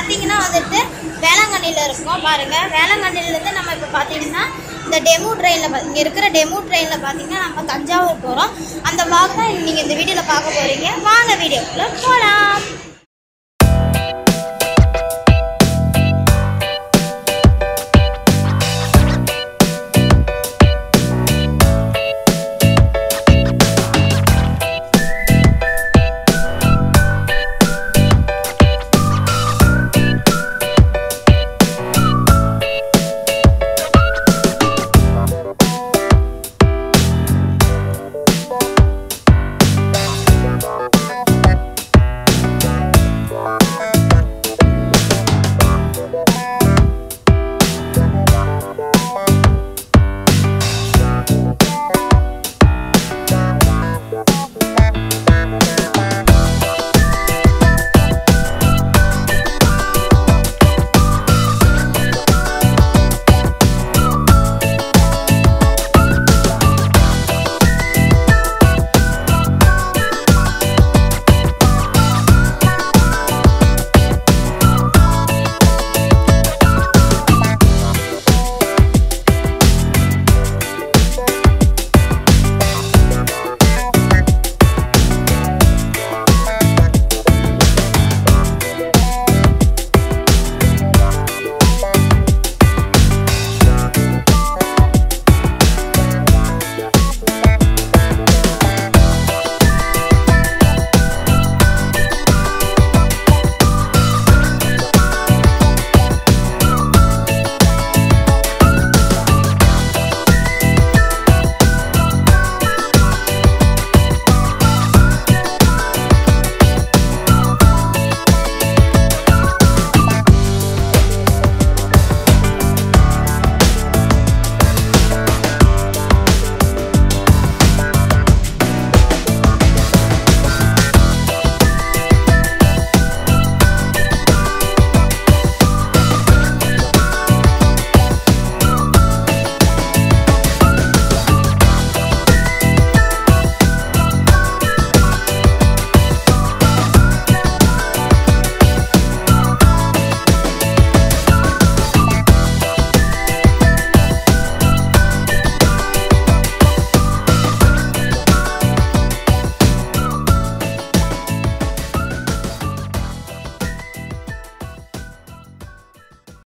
பார்த்தீங்கன்னா வந்துட்டு வேளாங்கண்ணியில் இருக்கோம் பாருங்கள். வேளாங்கண்ணிலேருந்து நம்ம இப்போ பார்த்தீங்கன்னா இந்த டெமோ ட்ரெயினில் இங்கே இருக்கிற டெமோ ட்ரெயினில் பார்த்தீங்கன்னா நம்ம தஞ்சாவூர் போகிறோம். அந்த vlog தான் நீங்கள் இந்த வீடியோவில் பார்க்க போகிறீங்க. வாங்க வீடியோக்குள்ளே போகலாம்.